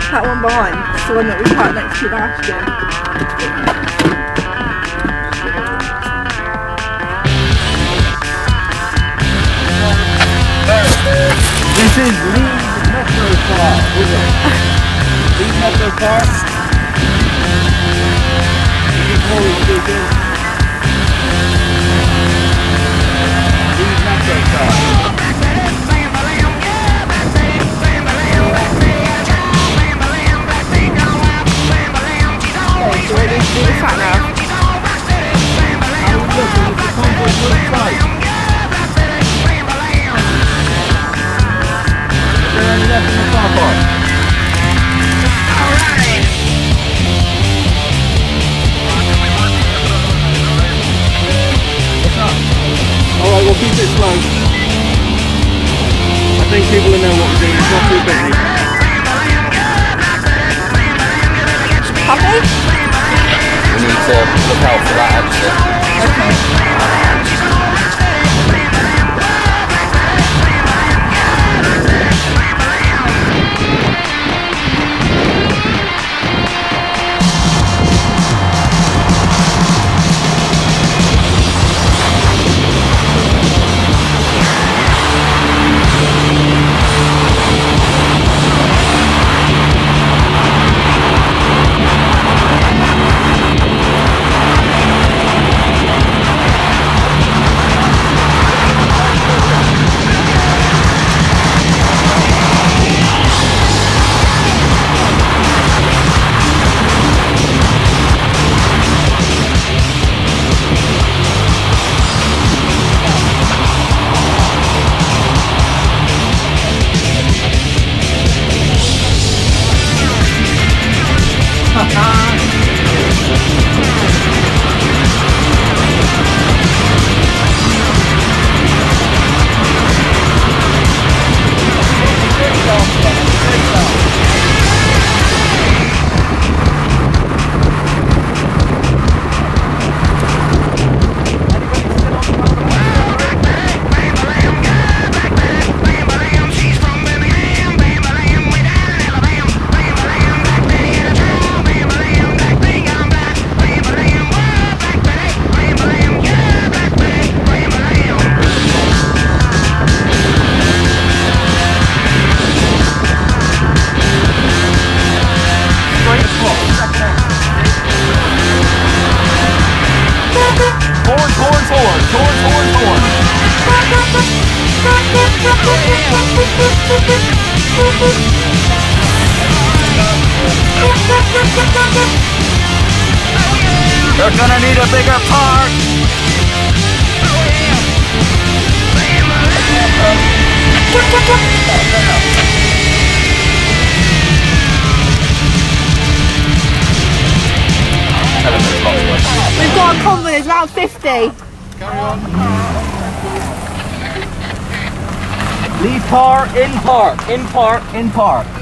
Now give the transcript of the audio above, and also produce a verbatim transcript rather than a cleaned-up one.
That one behind, it's the one that we parked next to last year. This is Leeds Metro Park, is it? Leeds Metro Park. Victoria speaking. Leeds Metro Park. Okay, so we're going to do the sat now. How are we looking at the convoy to the site? Is there any left in the car park? Alright. What's up? Alright, we'll keep it slow. I think people will know what we're doing, it's not too busy. Happy? We need to look out for that actually. Okay. They're gonna need a bigger park! We've got a convoy, there's about fifty. Leave car, in park, in park, in park.